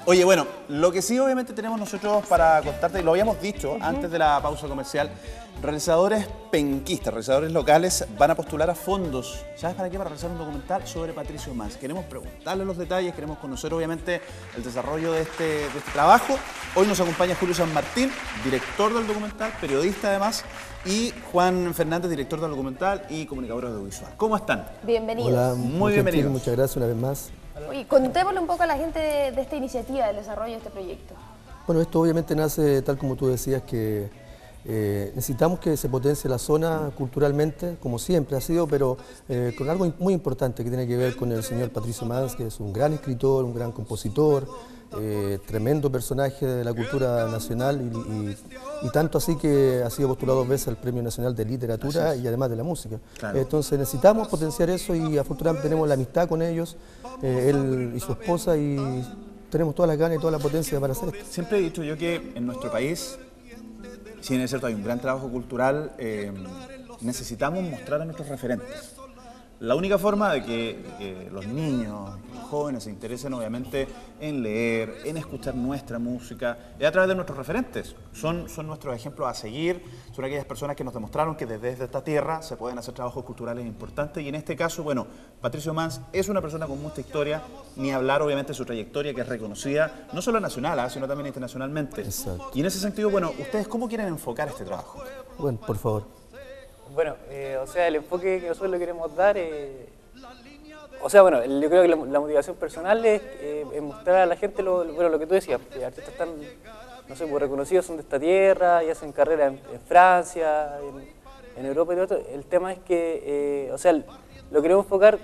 Oye, bueno, lo que sí obviamente tenemos nosotros para contarte, y lo habíamos dicho antes de la pausa comercial, realizadores penquistas, realizadores locales van a postular a fondos. ¿Sabes para qué? Para realizar un documental sobre Patricio Mans. Queremos preguntarle los detalles, queremos conocer obviamente el desarrollo de este trabajo. Hoy nos acompaña Julio San Martín, director del documental, periodista además, y Juan Fernández, director del documental y comunicador audiovisual. ¿Cómo están? Bienvenidos. Hola, muy bienvenidos. Muchas gracias una vez más. Oye, contémosle un poco a la gente de esta iniciativa, del desarrollo de este proyecto. Bueno, esto obviamente nace, tal como tú decías, que necesitamos que se potencie la zona culturalmente, como siempre ha sido, pero con algo muy importante que tiene que ver con el señor Patricio Mans, que es un gran escritor, un gran compositor, tremendo personaje de la cultura nacional y tanto así que ha sido postulado 2 veces al Premio Nacional de Literatura y además de la música. Claro. Entonces necesitamos potenciar eso y afortunadamente tenemos la amistad con ellos, él y su esposa, y tenemos todas las ganas y toda la potencia para hacer esto. Siempre he dicho yo que en nuestro país, si bien es cierto hay un gran trabajo cultural, necesitamos mostrar a nuestros referentes. La única forma de que los niños, los jóvenes se interesen obviamente en leer, en escuchar nuestra música, es a través de nuestros referentes. Son nuestros ejemplos a seguir, son aquellas personas que nos demostraron que desde esta tierra se pueden hacer trabajos culturales importantes, y en este caso, bueno, Patricio Mans es una persona con mucha historia, ni hablar obviamente de su trayectoria, que es reconocida no solo nacional, sino también internacionalmente. Exacto. Y en ese sentido, bueno, ¿ustedes cómo quieren enfocar este trabajo? Bueno, por favor. Bueno, o sea, el enfoque que nosotros le queremos dar, o sea, bueno, yo creo que la motivación personal es mostrar a la gente lo que tú decías, que artistas tan, no sé, pues reconocidos son de esta tierra y hacen carrera en Francia, en Europa y todo esto. El tema es que, o sea, lo queremos enfocar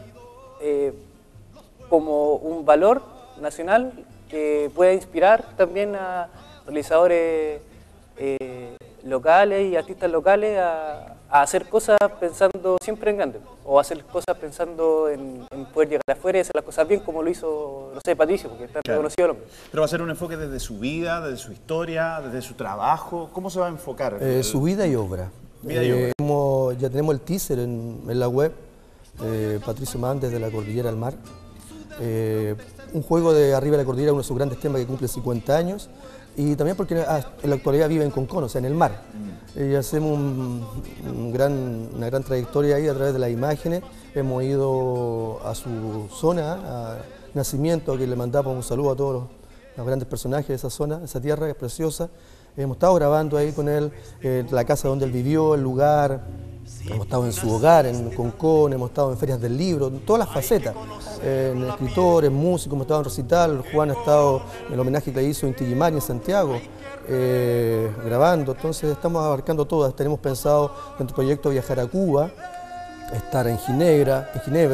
como un valor nacional que pueda inspirar también a realizadores locales y artistas locales a hacer cosas pensando siempre en grande, o hacer cosas pensando en poder llegar afuera y hacer las cosas bien, como lo hizo, no sé, Patricio, porque está reconocido el hombre. Pero va a ser un enfoque desde su vida, desde su historia, desde su trabajo. ¿Cómo se va a enfocar? Su vida y obra. Ya tenemos el teaser en la web, Patricio Mans desde la cordillera al mar. Un juego de Arriba de la Cordillera, uno de sus grandes temas que cumple 50 años. Y también porque en la actualidad vive en Concón, o sea, en el mar. Y hacemos una gran trayectoria ahí a través de las imágenes. Hemos ido a su zona, a Nacimiento, que le mandamos un saludo a todos los grandes personajes de esa zona, esa tierra que es preciosa. Hemos estado grabando ahí con él, la casa donde él vivió, el lugar. Hemos estado en su hogar, en Concón, hemos estado en ferias del libro, en todas las facetas, en escritor, en músico, hemos estado en recital. Juan ha estado en el homenaje que le hizo en Tillimari, en Santiago, grabando. Entonces estamos abarcando todas. Tenemos pensado en tu proyecto viajar a Cuba, estar en Ginebra,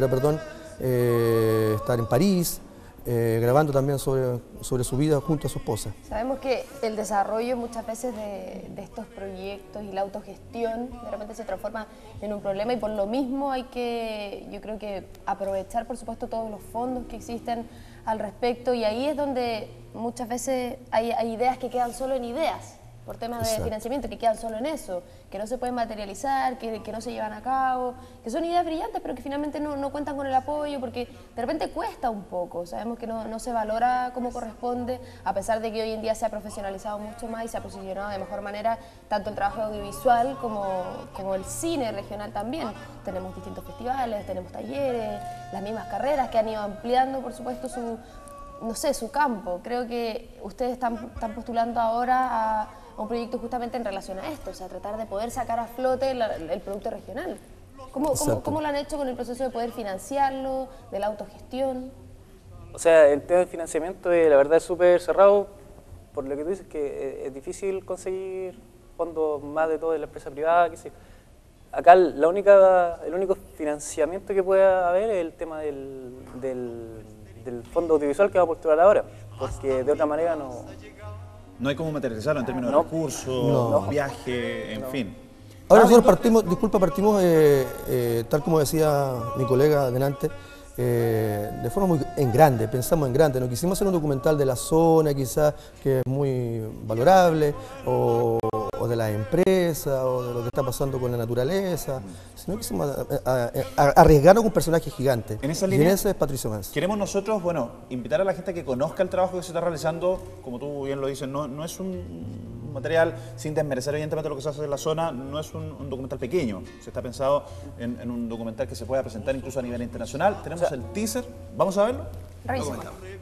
estar en París, grabando también sobre su vida junto a su esposa. Sabemos que el desarrollo muchas veces de estos proyectos y la autogestión de repente se transforma en un problema, y por lo mismo hay que, yo creo que aprovechar por supuesto todos los fondos que existen al respecto, y ahí es donde muchas veces hay ideas que quedan solo en ideas, por temas de financiamiento, que quedan solo en eso, que no se pueden materializar, que no se llevan a cabo, que son ideas brillantes pero que finalmente no cuentan con el apoyo, porque de repente cuesta un poco. Sabemos que no se valora como corresponde, a pesar de que hoy en día se ha profesionalizado mucho más y se ha posicionado de mejor manera tanto el trabajo audiovisual como el cine regional también. Tenemos distintos festivales, tenemos talleres, las mismas carreras que han ido ampliando por supuesto su campo. Creo que ustedes están postulando ahora a un proyecto justamente en relación a esto, o sea, tratar de poder sacar a flote el producto regional. ¿Cómo lo han hecho con el proceso de poder financiarlo, de la autogestión? O sea, el tema de financiamiento la verdad es súper cerrado, por lo que tú dices, que es difícil conseguir fondos más de todo de la empresa privada, que sé. Acá el único financiamiento que puede haber es el tema del fondo audiovisual que va a postular ahora, porque de otra manera no hay cómo materializarlo en términos de recursos, viaje, en fin. Ahora nosotros partimos, tal como decía mi colega delante, de forma muy en grande, pensamos en grande. No quisimos hacer un documental de la zona, quizás, que es muy valorable, o o de las empresas o de lo que está pasando con la naturaleza, sino que quisimos arriesgarnos con un personaje gigante. En esa y línea, en ese es Patricio Mans. queremos nosotros, bueno, invitar a la gente a que conozca el trabajo que se está realizando. Como tú bien lo dices, no es un material, sin desmerecer evidentemente lo que se hace en la zona, no es un documental pequeño. Se está pensado en un documental que se pueda presentar incluso a nivel internacional. Tenemos el teaser, ¿vamos a verlo? Revísalo.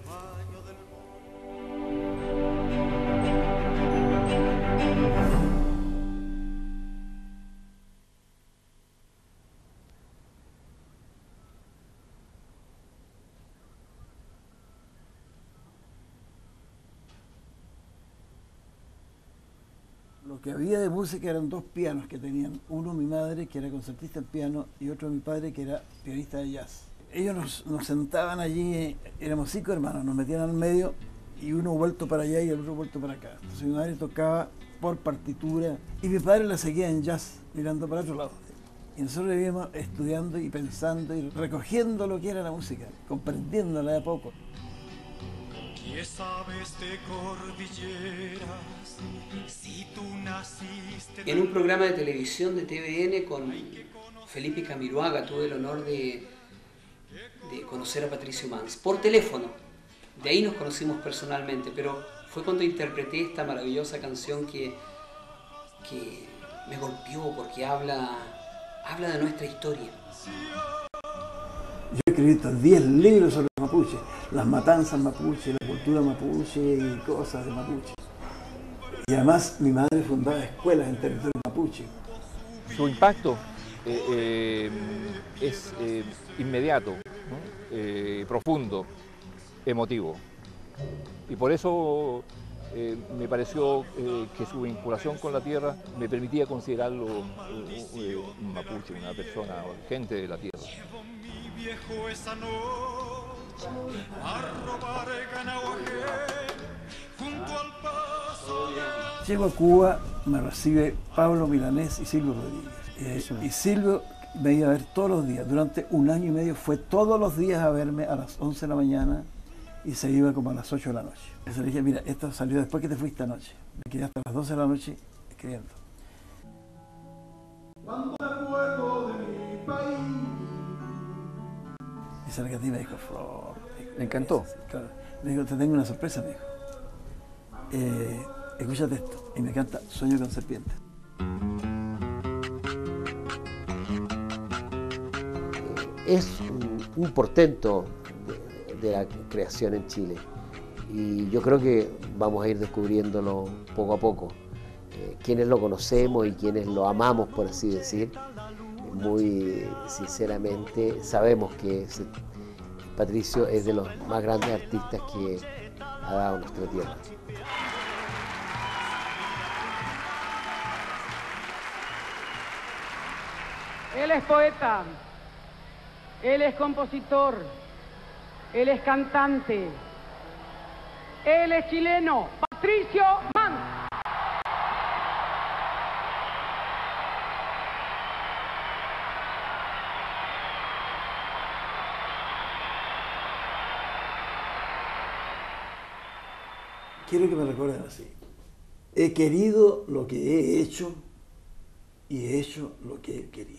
Lo que había de música eran dos pianos que tenían, uno mi madre, que era concertista en piano, y otro mi padre, que era pianista de jazz. Ellos nos sentaban allí, éramos 5 hermanos, nos metían al medio y uno vuelto para allá y el otro vuelto para acá. Entonces mi madre tocaba por partitura y mi padre la seguía en jazz, mirando para otro lado. Y nosotros íbamos estudiando y pensando y recogiendo lo que era la música, comprendiéndola de a poco. ¿Qué sabes de cordilleras si tú naciste? En un programa de televisión de TVN con Felipe Camiroaga tuve el honor de conocer a Patricio Mans por teléfono. De ahí nos conocimos personalmente, pero fue cuando interpreté esta maravillosa canción que me golpeó porque habla de nuestra historia. Yo he escrito 10 libros sobre los mapuches, las matanzas mapuche, la cultura mapuche y cosas de mapuche. Y además mi madre fundaba escuelas en territorio mapuche. Su impacto es inmediato, ¿no? Profundo, emotivo. Y por eso me pareció que su vinculación con la tierra me permitía considerarlo un mapuche, una persona, gente de la tierra. Viejo esa noche a robar ganado junto al paso. Llego a Cuba, me recibe Pablo Milanés y Silvio Rodríguez. Y Silvio me iba a ver todos los días, durante 1 año y medio fue todos los días a verme a las 11 de la mañana y se iba como a las 8 de la noche. Entonces le dije, mira, esto salió después que te fuiste anoche. Me quedé hasta las 12 de la noche escribiendo. Cuando me acuerdo de mi país. Y Cercatí me dijo, Flor. Me encantó. Claro. Me dijo, te tengo una sorpresa, me dijo. Escúchate esto. Y me canta Sueño con serpientes. Es un portento de la creación en Chile y yo creo que vamos a ir descubriéndolo poco a poco. Quienes lo conocemos y quienes lo amamos, por así decir, muy sinceramente sabemos que Patricio es de los más grandes artistas que ha dado nuestra tierra. Él es poeta, él es compositor, él es cantante, él es chileno, Patricio Mans. Quiero que me recuerden así. He querido lo que he hecho y he hecho lo que he querido.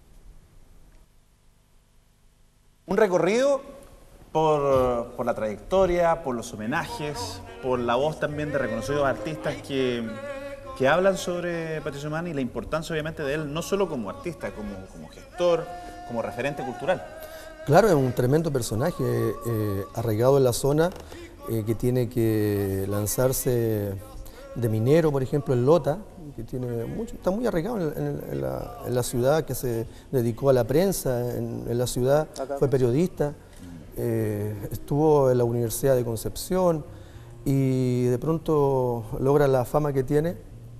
Un recorrido por la trayectoria, por los homenajes, por la voz también de reconocidos artistas que hablan sobre Patricio Mans y la importancia obviamente de él, no solo como artista, como gestor, como referente cultural. Claro, es un tremendo personaje arraigado en la zona que tiene que lanzarse de minero, por ejemplo, en Lota, que tiene mucho, está muy arraigado en la ciudad, que se dedicó a la prensa en la ciudad, fue periodista, estuvo en la Universidad de Concepción y de pronto logra la fama que tiene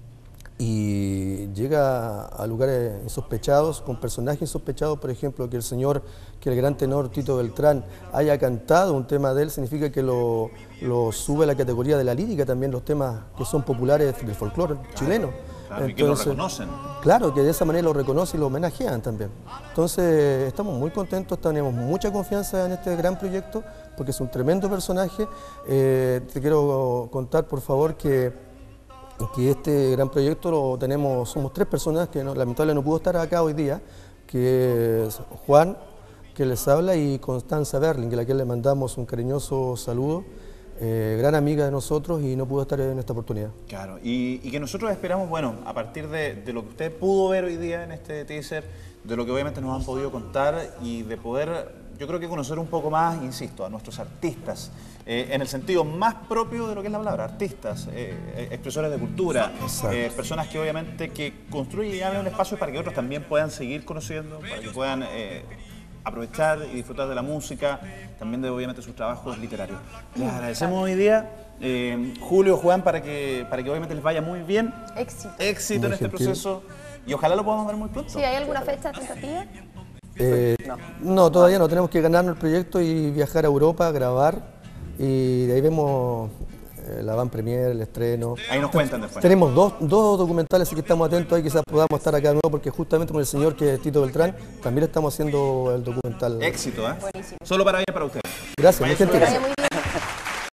y llega a lugares insospechados, con personajes insospechados, por ejemplo, que el gran tenor Tito Beltrán haya cantado un tema de él, significa que lo sube a la categoría de la lírica también, los temas que son populares del folclore chileno. Claro, y que lo reconocen. Claro, que de esa manera lo reconocen y lo homenajean también. Entonces, estamos muy contentos, tenemos mucha confianza en este gran proyecto, porque es un tremendo personaje. Te quiero contar, por favor, que que este gran proyecto lo tenemos, somos 3 personas que lamentablemente no pudo estar acá hoy día, que es Juan, que les habla, y Constanza Berling, a la que le mandamos un cariñoso saludo, gran amiga de nosotros y no pudo estar en esta oportunidad. Claro, y que nosotros esperamos, bueno, a partir de lo que usted pudo ver hoy día en este teaser, de lo que obviamente nos han podido contar y de poder, yo creo que conocer un poco más, insisto, a nuestros artistas, en el sentido más propio de lo que es la palabra, artistas, expresores de cultura, personas que obviamente que construyen y abren un espacio para que otros también puedan seguir conociendo, para que puedan aprovechar y disfrutar de la música, también de obviamente sus trabajos literarios. Les agradecemos hoy día, Julio, Juan, para que obviamente les vaya muy bien. Éxito en este proceso y ojalá lo podamos ver muy pronto. ¿Sí, hay alguna fecha tentativa? No, todavía no, tenemos que ganarnos el proyecto y viajar a Europa, grabar, y de ahí vemos la van premier, el estreno. Ahí nos cuentan después. Tenemos dos documentales, así que estamos atentos, ahí quizás podamos estar acá de nuevo, porque justamente con el señor que es Tito Beltrán, también estamos haciendo el documental. Éxito, ¿eh? Solo para bien para ustedes. Gracias, muy gentil.